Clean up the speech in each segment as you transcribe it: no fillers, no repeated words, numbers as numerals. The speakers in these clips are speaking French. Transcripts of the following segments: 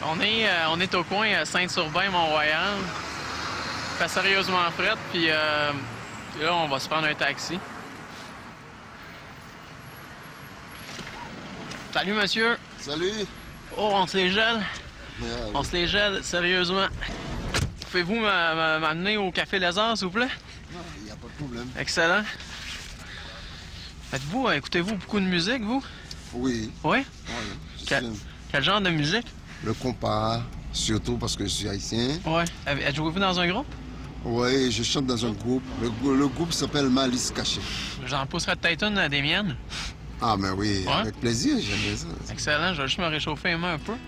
On est au coin Saint-Urbain, Mont-Royal. Il fait sérieusement fret, puis là, on va se prendre un taxi. Salut, monsieur. Salut. Oh, on se les gèle. Yeah, On se les gèle, sérieusement. Pouvez-vous m'amener au Café Lézard, s'il vous plaît? Non, il n'y a pas de problème. Excellent. Écoutez-vous beaucoup de musique, vous? Oui. Oui? Oui. Quel genre de musique? Le compas, surtout parce que je suis haïtien. Oui. Jouez-vous dans un groupe? Oui, je chante dans un groupe. Le groupe s'appelle Malice Cachée. J'en pousserai peut-être une des miennes. Ah, mais oui, Ouais? avec plaisir, j'aime ça. Excellent, je vais juste me réchauffer les mains un peu.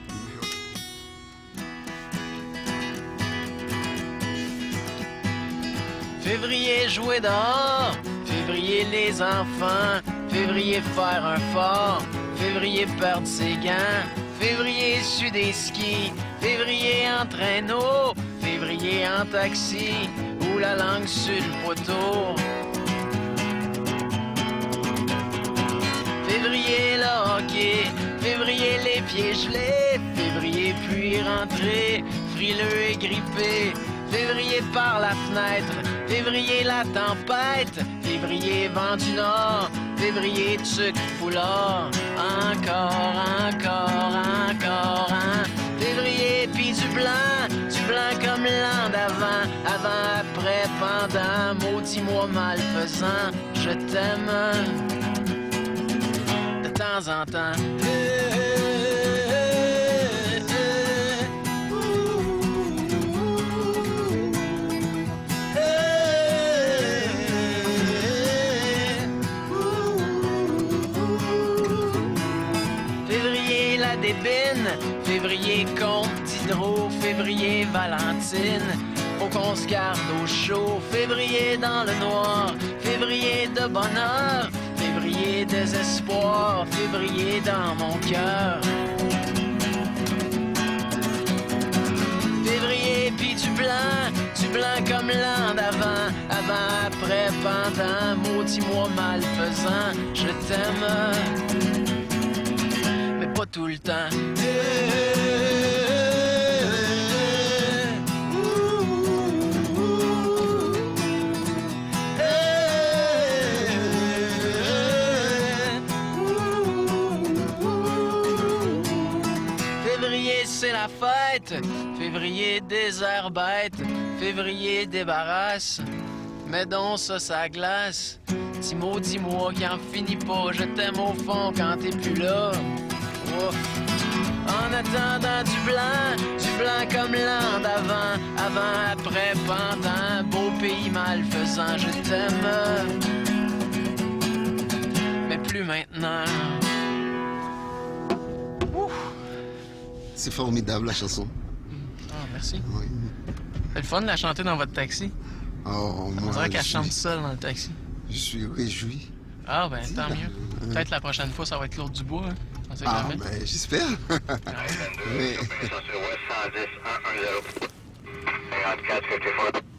Février, jouer dehors. Février, les enfants. Février, faire un fort. Février, perdre ses gants. Février, su des skis. Février, en traîneau. Février, en taxi. Ou la langue sur le poteau. Février, le hockey. Février, les pieds gelés. Février, puis rentrer. Frileux et grippé. Février, par la fenêtre. Février, la tempête. Février, vent du nord. Février, tuc, foulard. Encore, hein. Février, puis du blanc comme l'an d'avant. Avant, après, pendant, maudit mois malfaisant. Je t'aime de temps en temps. Février, la débine. Février, compte d'hydro. Février, Valentine. Faut qu'on se garde au chaud. Février, dans le noir. Février, de bonheur. Février, désespoir. Février, dans mon cœur. Février, puis du blanc comme l'an d'avant. Avant, après, pendant, maudit mois malfaisant. Je t'aime, mais pas tout le temps. Février, c'est la fête. Février, désert bête. Février, débarrasse. Mets donc ça glace. Petit mot, dis-moi qui en finit pas. Je t'aime au fond quand t'es plus là. Ouf. En attendant du blanc comme l'an d'avant. Avant, après, pendant, beau pays malfaisant. Je t'aime, mais plus maintenant. C'est formidable, la chanson. Ah, merci. Oui. C'est le fun de la chanter dans votre taxi. Oh, On moi, dirait qu'elle chante seule dans le taxi. Je suis réjoui. Ah, ben, tant mieux. Peut-être la prochaine fois, ça va être Claude Dubois. Hein? On sait jamais. Ben, j'espère. Oui. Sur West 110 110. 54 54.